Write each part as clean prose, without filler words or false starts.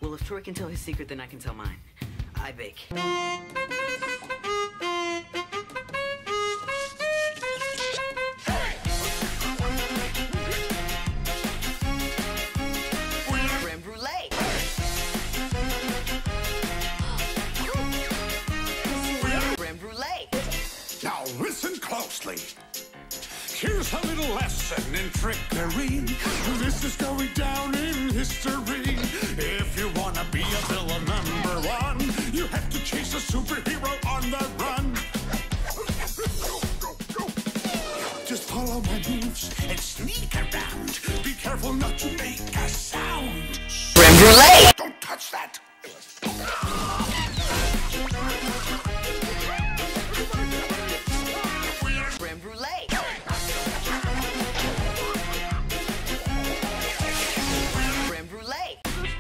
Well, if Troy can tell his secret, then I can tell mine. I bake. Crème brûlée. Crème brûlée. Now listen closely. Here's a little lesson in trickery. This is going down in history. If you wanna be a villain #1, you have to chase a superhero on the run. Just follow my moves and sneak around. Be careful not to make a sound. Crème brûlée. Don't touch that. Crème brûlée. Crème brûlée.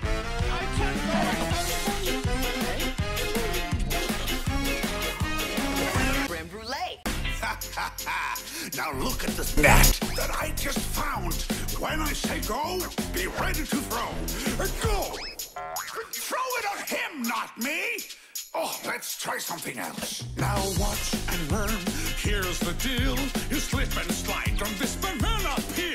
Crème brûlée. Now look at this net that I just found. When I say go, be ready to throw. Go! Throw it at him, not me! Oh, let's try something else. Now watch and learn. Here's the deal. You slip and slide from this banana peel.